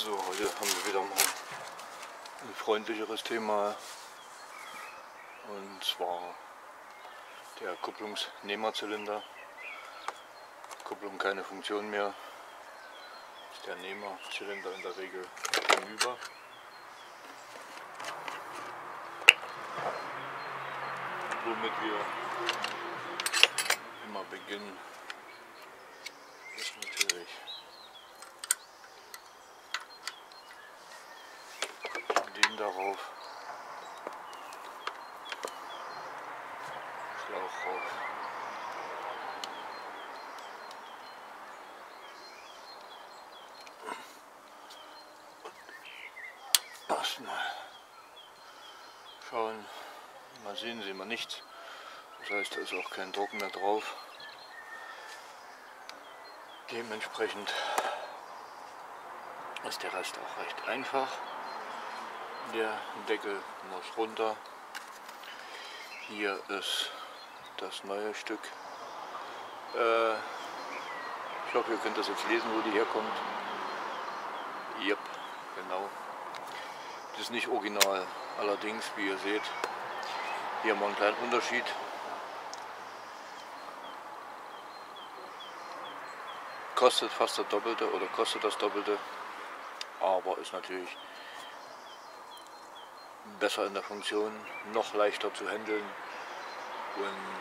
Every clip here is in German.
So, heute haben wir wieder mal ein freundlicheres Thema, und zwar der Kupplungsnehmerzylinder. Kupplung keine Funktion mehr, ist der Nehmerzylinder in der Regel hinüber. Womit wir immer beginnen, ist natürlich den darauf, Schlauch rauf, erstmal schauen, mal sehen Sie mal nichts, das heißt, da ist auch kein Druck mehr drauf. Dementsprechend ist der Rest auch recht einfach. Der Deckel muss runter. Hier ist das neue Stück. Ich hoffe, ihr könnt das jetzt lesen, wo die herkommt. Yep, genau. Das ist nicht original. Allerdings, wie ihr seht, hier haben wir einen kleinen Unterschied. Kostet fast das Doppelte oder kostet das Doppelte, aber ist natürlich besser in der Funktion, noch leichter zu handeln und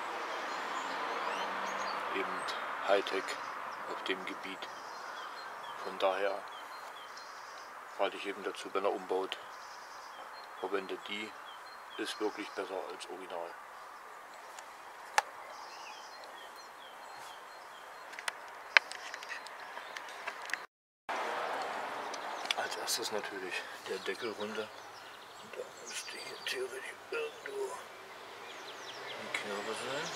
eben Hightech auf dem Gebiet. Von daher rate ich eben dazu, wenn er umbaut, verwendet die, ist wirklich besser als Original. Als erstes natürlich der Deckel runter. Und da müsste hier theoretisch irgendwo ein Knirpe sein.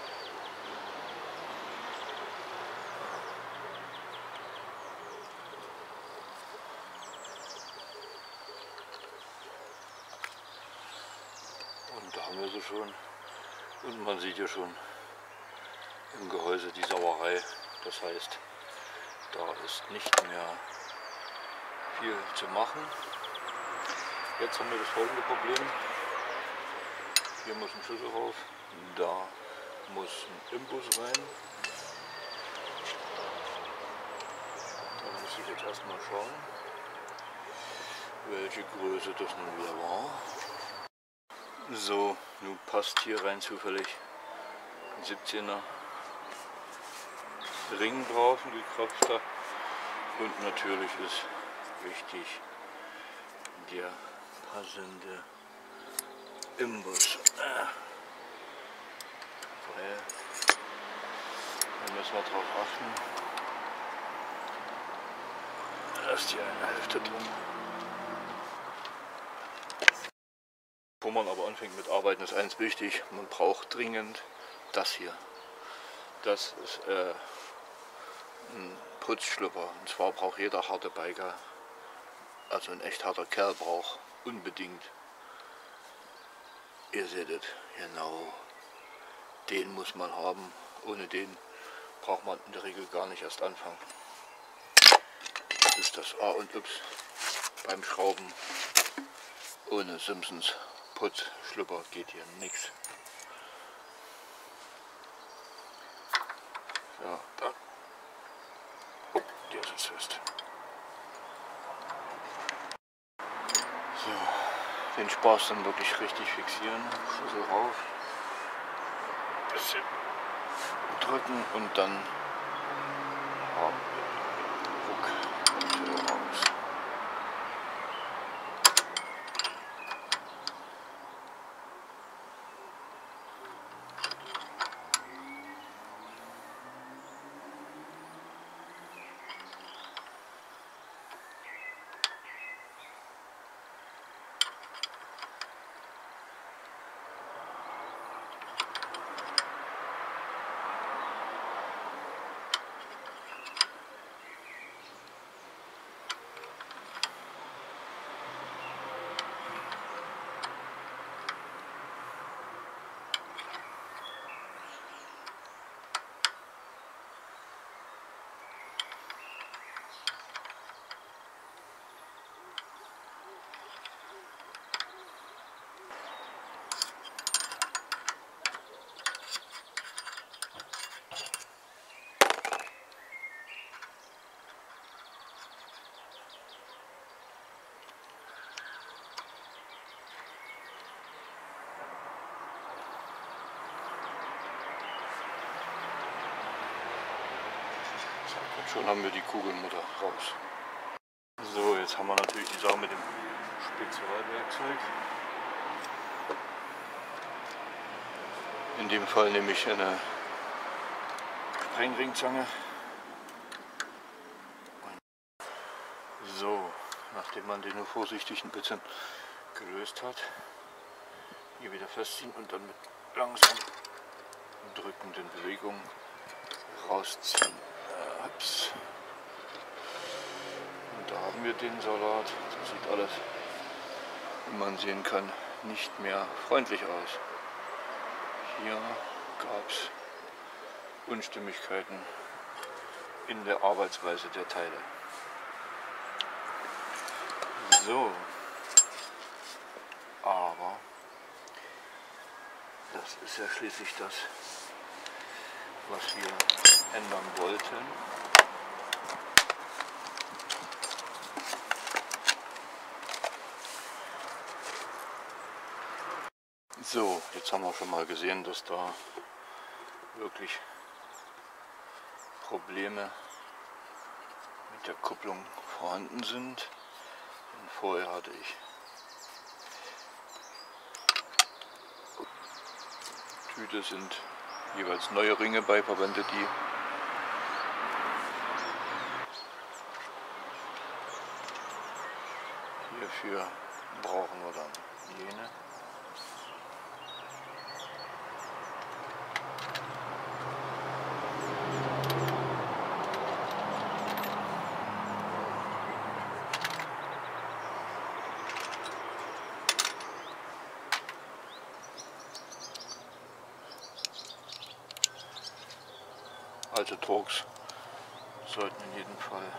Und da haben wir sie schon. Und man sieht ja schon im Gehäuse die Sauerei. Das heißt, da ist nicht mehr viel zu machen. Jetzt haben wir das folgende Problem. Hier muss ein Schlüssel rauf, da muss ein Imbus rein. Da muss ich jetzt erstmal schauen, welche Größe das nun wieder war. So, nun passt hier rein zufällig ein 17er Ring drauf, ein gekröpfter. Und natürlich ist wichtig der passende Imbus. Weil da müssen wir drauf achten. Da ist hier eine Hälfte drin. Bevor man aber anfängt mit Arbeiten, ist eins wichtig: man braucht dringend das hier. Das ist ein Putzschlupper. Und zwar braucht jeder harte Biker, also ein echt harter Kerl, braucht unbedingt. Ihr seht es, genau. Den muss man haben. Ohne den braucht man in der Regel gar nicht erst anfangen. Das ist das A und Y beim Schrauben. Ohne Simpsons Putzschlupper geht hier nichts. Ja, da. Oh, der ist jetzt fest. So, den Spaß dann wirklich richtig fixieren. Schlüssel rauf. Bisschen drücken und dann haben wir Ruck und Tür raus. Und schon haben wir die Kugelmutter raus. So, jetzt haben wir natürlich die Sache mit dem Spezialwerkzeug. In dem Fall nehme ich eine Sprengringzange. So, nachdem man den nur vorsichtig ein bisschen gelöst hat, hier wieder festziehen und dann mit langsam drückenden Bewegungen rausziehen. Ups. Und da haben wir den Salat. Das sieht alles, wie man sehen kann, nicht mehr freundlich aus. Hier gab es Unstimmigkeiten in der Arbeitsweise der Teile. So, aber das ist ja schließlich das, was wir ändern wollten. So, jetzt haben wir schon mal gesehen, dass da wirklich Probleme mit der Kupplung vorhanden sind. Und vorher hatte ich Tüte sind jeweils neue Ringe bei verwendet, die hierfür brauchen wir dann jene. Also Torx sollten in jedem Fall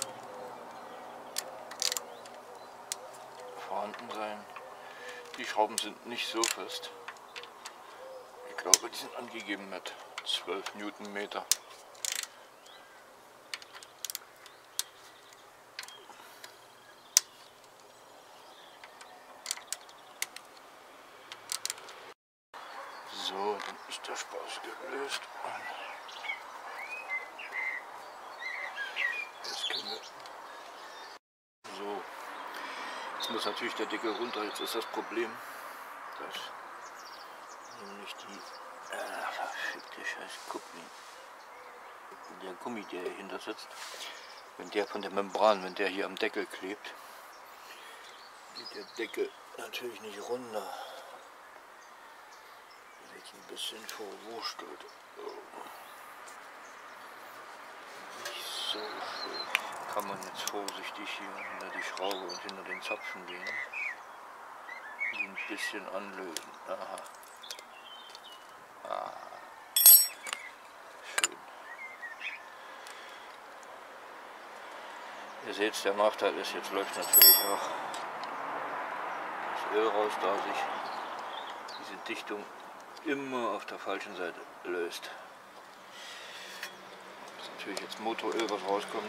vorhanden sein. Die Schrauben sind nicht so fest. Ich glaube, die sind angegeben mit 12 Newtonmeter. So, dann ist der Spaß gelöst. So, jetzt muss natürlich der Deckel runter. Jetzt ist das Problem, dass nämlich die verfickte scheiß Kupplung, der Gummi, der hier hinter sitzt, wenn der von der Membran, wenn der hier am Deckel klebt, geht der Deckel natürlich nicht runter. Das ist ein bisschen verwurstelt. Nicht so schön. Kann man jetzt vorsichtig hier hinter die Schraube und hinter den Zapfen gehen, die ein bisschen anlösen. Aha. Ah. Schön. Ihr seht, der Nachteil ist, jetzt läuft natürlich auch das Öl raus, da sich diese Dichtung immer auf der falschen Seite löst. Das ist natürlich jetzt Motoröl, was rauskommt.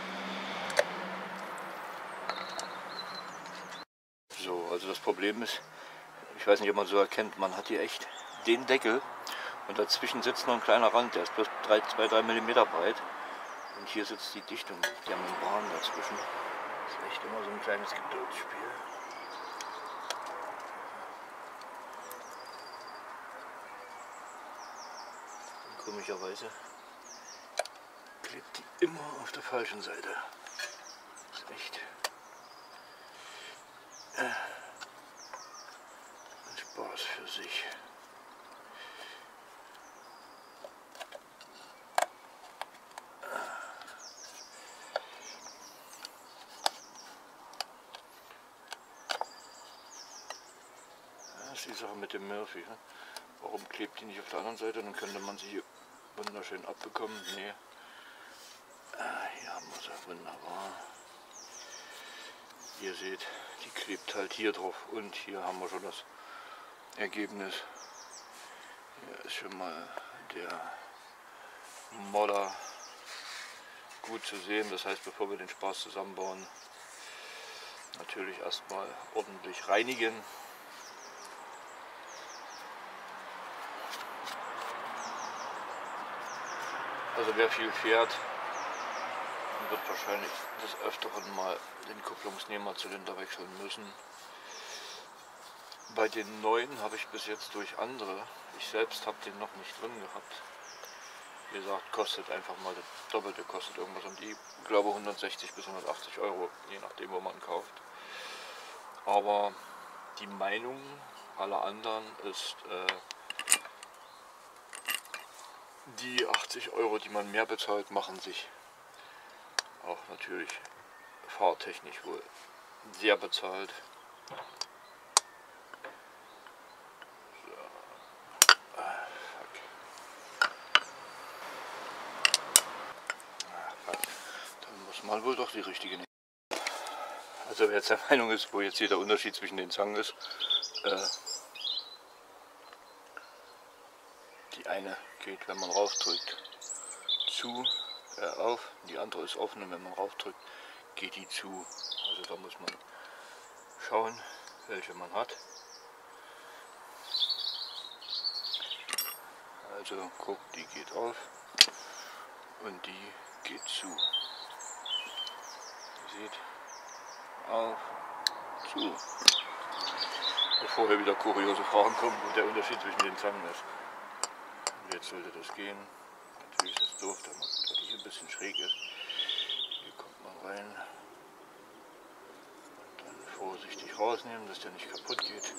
So, also das Problem ist, ich weiß nicht, ob man so erkennt, man hat hier echt den Deckel und dazwischen sitzt noch ein kleiner Rand, der ist bloß 2-3 mm breit und hier sitzt die Dichtung der Membran dazwischen. Das ist echt immer so ein kleines Geduldsspiel. Und komischerweise klebt die immer auf der falschen Seite. Das ist echt ein Spaß für sich. Das ist die Sache mit dem Murphy. Ne? Warum klebt die nicht auf der anderen Seite? Dann könnte man sie hier wunderschön abbekommen. Nee. Hier haben wir sie wunderbar. Ihr seht, die klebt halt hier drauf und hier haben wir schon das Ergebnis. Hier ist schon mal der Modder gut zu sehen. Das heißt, bevor wir den Spaß zusammenbauen, natürlich erstmal ordentlich reinigen. Also wer viel fährt, Man wird wahrscheinlich des Öfteren mal den Kupplungsnehmerzylinder wechseln müssen. Bei den neuen habe ich bis jetzt durch andere, ich selbst habe den noch nicht drin gehabt. Wie gesagt, kostet einfach mal das Doppelte, kostet irgendwas um die, ich glaube 160 bis 180 Euro, je nachdem wo man kauft. Aber die Meinung aller anderen ist, die 80 Euro, die man mehr bezahlt, machen sich auch natürlich fahrtechnisch wohl sehr bezahlt. Dann muss man wohl doch die richtige nehmen. Also wer jetzt der Meinung ist, wo jetzt hier der Unterschied zwischen den Zangen ist, die eine geht, wenn man raufdrückt, zu, auf, die andere ist offen und wenn man raufdrückt, geht die zu. Also da muss man schauen, welche man hat. Also guckt, die geht auf und die geht zu. Ihr seht, auf, zu. Bevor hier wieder kuriose Fragen kommen, wo der Unterschied zwischen den Zangen ist. Und jetzt sollte das gehen. Natürlich ist es doof, dass die hier ein bisschen schräg ist. Hier kommt man rein. Und dann vorsichtig rausnehmen, dass der nicht kaputt geht.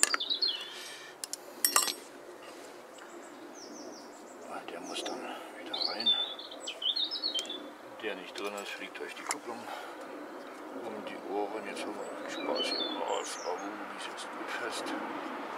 Der muss dann wieder rein. Wenn der nicht drin ist, fliegt euch die Kupplung um die Ohren. Jetzt haben wir Spaß hier raus. Oh, die sitzt gut fest.